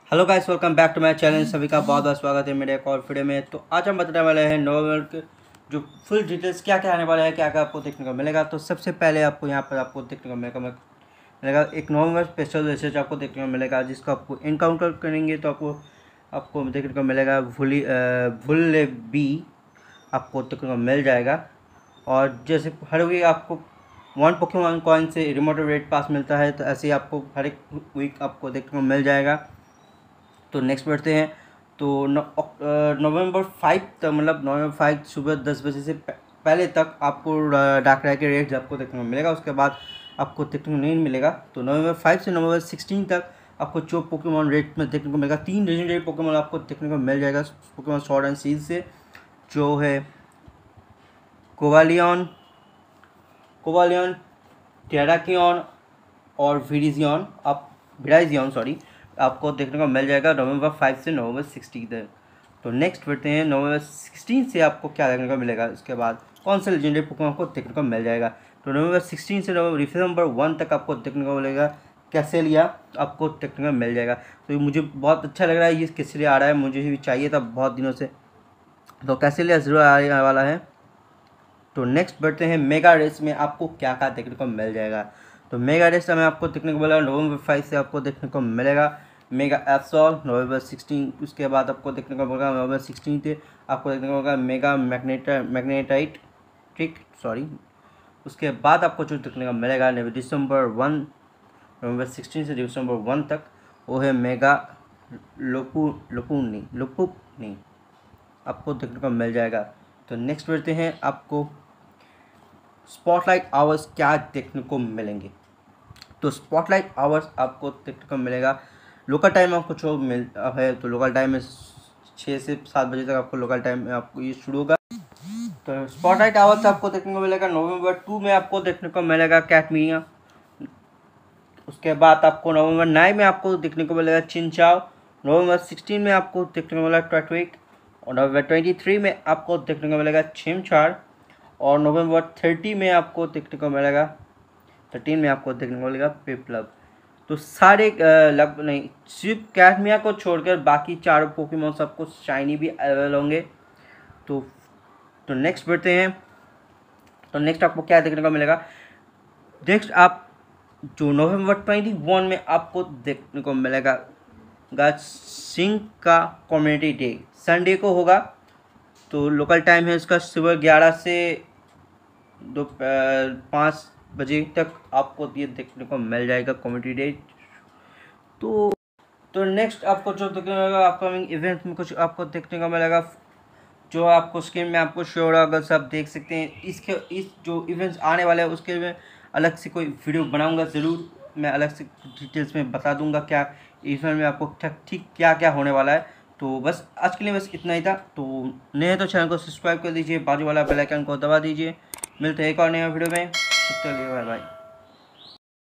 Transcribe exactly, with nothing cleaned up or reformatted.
Hello guys, welcome back to my channel. सभी का बहुत बहुत स्वागत है मेरे एक और वीडियो में। तो आज हम बताने वाले हैं नवंबर के जो फुल डिटेल्स क्या क्या आने वाला है, क्या क्या आपको देखने को मिलेगा। तो सबसे पहले आपको यहाँ पर आपको देखने को मिलेगा मिलेगा एक नवंबर स्पेशल रिसर्च आपको देखने को मिलेगा, जिसको आपको इनकाउंटर करेंगे तो आपको आपको देखने को मिलेगा भूली भूल बी आपको देखने को मिल जाएगा। और जैसे हर वीक आपको वन पोकेमॉन कॉइन से रिमोट रेट पास मिलता है, तो ऐसे ही आपको हर एक वीक आपको देखने को मिल जाएगा। तो नेक्स्ट बढ़ते हैं। तो नवंबर फाइव तक, मतलब नवंबर फाइव सुबह दस बजे से पहले तक आपको डाकरा के रेट्स आपको देखने को मिलेगा। उसके बाद आपको देखने को नहीं मिलेगा। तो नवंबर फाइव से नवंबर सिक्सटीन तक आपको जो पोकेमॉन रेट में देखने को मिलेगा, तीन लेजेंडरी पोकेमॉन आपको देखने को मिल जाएगा पोकेमॉन स्वॉर्ड एंड शील्ड से, जो है कोवालियन कोवालियन टेराकियन और विरिजियन आप विराइजियन सॉरी आपको देखने को मिल जाएगा नवंबर फाइव से नवंबर सिक्सटीन तक। तो नेक्स्ट बढ़ते हैं, नवंबर सिक्सटीन से आपको क्या देखने को मिलेगा, उसके बाद कौन सा लेजेंडरी पोकेमॉन आपको देखने को मिल जाएगा। तो नवंबर सिक्सटीन से नवंबर दिसंबर वन तक आपको देखने को मिलेगा कैसेलिया आपको देखने को मिल जाएगा। तो ये मुझे बहुत अच्छा लग रहा है, ये कैसेलिया आ रहा है, मुझे भी चाहिए था बहुत दिनों से। तो कैसेलिया जरूर आने वाला है। तो नेक्स्ट बढ़ते हैं, मेगा रेस में आपको क्या क्या देखने को मिल जाएगा। तो मेगा रेस में आपको देखने को मिलेगा नवंबर फाइव से आपको देखने को मिलेगा मेगा एप्सॉल नवंबर सिक्सटीन। उसके बाद आपको देखने को मिलेगा नवंबर सिक्सटीन से आपको देखने को मिलेगा मेगा मैग्नेटा मैग्नेटाइट ट्रिक सॉरी उसके बाद आपको जो देखने को मिलेगा दिसंबर वन नवंबर सिक्सटीन से दिसंबर वन तक, वो है मेगा लोपू लोपूनी लोपूनी आपको देखने को मिल जाएगा। तो नेक्स्ट बढ़ते हैं, आपको स्पॉटलाइट आवर्स क्या देखने को मिलेंगे। तो स्पॉटलाइट आवर्स आपको देखने को मिलेगा लोकल टाइम आपको जो मिल है, तो लोकल टाइम में छः से सात बजे तक आपको लोकल टाइम में आपको ये शुरू होगा। तो स्पॉटलाइट आवर्स आपको देखने को मिलेगा नवंबर टू में आपको देखने को मिलेगा कैटमिया। उसके बाद आपको नवंबर नाइन में आपको देखने को मिलेगा चिनचाओ। नवंबर सिक्सटीन में आपको देखने को मिलेगा ट्रैटविक। और नवंबर ट्वेंटी थ्री में आपको देखने को मिलेगा छिमछार। और नवंबर थर्टी में आपको देखने को मिलेगा थर्टीन में आपको देखने को मिलेगा पिपलब। तो सारे लग नहीं सिर्फ कैटमिया को छोड़कर बाकी चारों पोकेमॉन सबको शाइनी भी अवेलेबल होंगे। तो तो नेक्स्ट बढ़ते हैं। तो नेक्स्ट आपको क्या देखने को मिलेगा, नेक्स्ट आप जो नवंबर ट्वेंटी वन में आपको देखने को मिलेगा सिंह का कम्युनिटी डे संडे को होगा। तो लोकल टाइम है उसका सुबह ग्यारह से दो पाँच बजे तक आपको ये देखने को मिल जाएगा कम्युनिटी डे। तो तो नेक्स्ट आपको जो देखने को मिलेगा अपकमिंग इवेंट में कुछ आपको देखने को मिलेगा, जो आपको स्क्रीन में आपको शो हो रहा होगा, सब देख सकते हैं। इसके इस जो इवेंट्स आने वाले हैं उसके में अलग से कोई वीडियो बनाऊंगा ज़रूर, मैं अलग से डिटेल्स में बता दूंगा क्या इवेंट में आपको ठीक क्या क्या होने वाला है। तो बस आज के लिए बस इतना ही था। तो नए तो चैनल को सब्सक्राइब कर दीजिए, बाजू वाला बेल आइकन को दबा दीजिए। मिलते हैं एक और नया वीडियो में, तब तक के लिए बाय बाय।